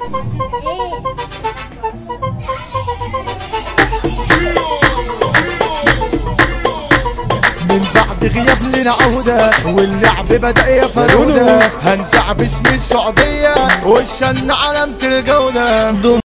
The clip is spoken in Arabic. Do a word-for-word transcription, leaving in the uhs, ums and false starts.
من بعد غياب لنا عودة واللعب بدأ يفرودة، هنزع باسم السعودية والشن علامة الجودة.